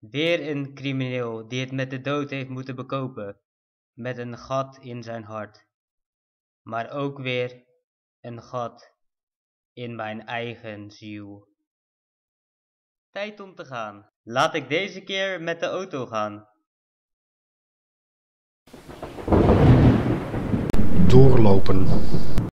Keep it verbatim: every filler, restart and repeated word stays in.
Weer een crimineel die het met de dood heeft moeten bekopen, met een gat in zijn hart. Maar ook weer een gat in mijn eigen ziel. Tijd om te gaan. Laat ik deze keer met de auto gaan. Doorlopen.